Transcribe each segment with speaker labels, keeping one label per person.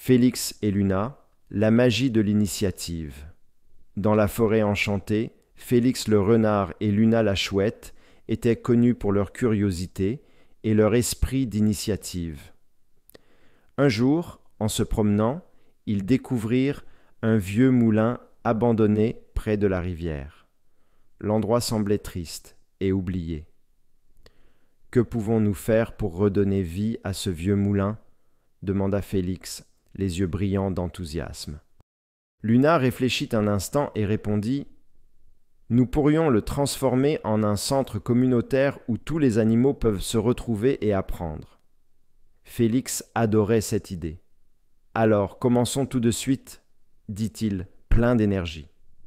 Speaker 1: Félix et Luna, la magie de l'initiative. Dans la forêt enchantée, Félix le renard et Luna la chouette étaient connus pour leur curiosité et leur esprit d'initiative. Un jour, en se promenant, ils découvrirent un vieux moulin abandonné près de la rivière. L'endroit semblait triste et oublié. « Que pouvons-nous faire pour redonner vie à ce vieux moulin ?» demanda Félix, les yeux brillants d'enthousiasme. Luna réfléchit un instant et répondit « Nous pourrions le transformer en un centre communautaire où tous les animaux peuvent se retrouver et apprendre. » Félix adorait cette idée. « Alors, commençons tout de suite, » dit-il, plein d'énergie.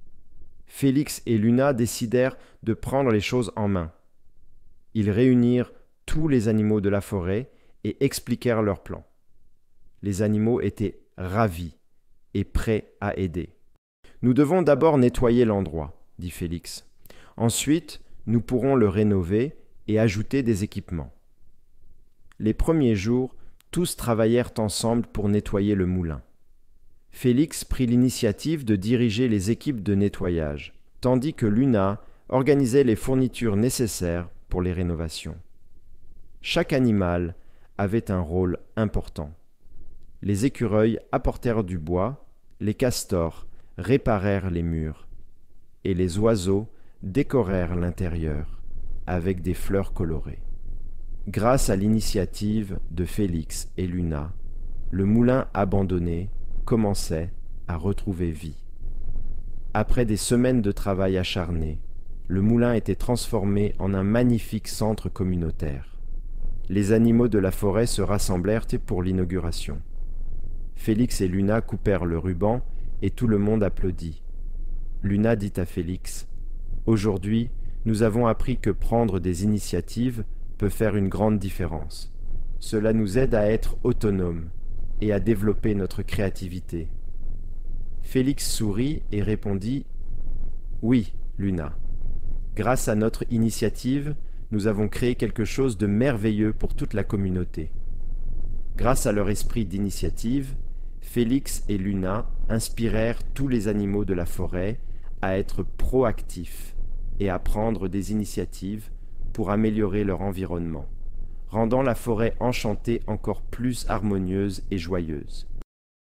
Speaker 1: Félix et Luna décidèrent de prendre les choses en main. Ils réunirent tous les animaux de la forêt et expliquèrent leur plan. Les animaux étaient ravis et prêts à aider. « Nous devons d'abord nettoyer l'endroit, » dit Félix. « Ensuite, nous pourrons le rénover et ajouter des équipements. » Les premiers jours, tous travaillèrent ensemble pour nettoyer le moulin. Félix prit l'initiative de diriger les équipes de nettoyage, tandis que Luna organisait les fournitures nécessaires pour les rénovations. Chaque animal avait un rôle important. Les écureuils apportèrent du bois, les castors réparèrent les murs, et les oiseaux décorèrent l'intérieur avec des fleurs colorées. Grâce à l'initiative de Félix et Luna, le moulin abandonné commençait à retrouver vie. Après des semaines de travail acharné, le moulin était transformé en un magnifique centre communautaire. Les animaux de la forêt se rassemblèrent pour l'inauguration. Félix et Luna coupèrent le ruban et tout le monde applaudit. Luna dit à Félix « Aujourd'hui, nous avons appris que prendre des initiatives peut faire une grande différence. Cela nous aide à être autonomes et à développer notre créativité. » Félix sourit et répondit « Oui, Luna. Grâce à notre initiative, nous avons créé quelque chose de merveilleux pour toute la communauté. » Grâce à leur esprit d'initiative, Félix et Luna inspirèrent tous les animaux de la forêt à être proactifs et à prendre des initiatives pour améliorer leur environnement, rendant la forêt enchantée encore plus harmonieuse et joyeuse.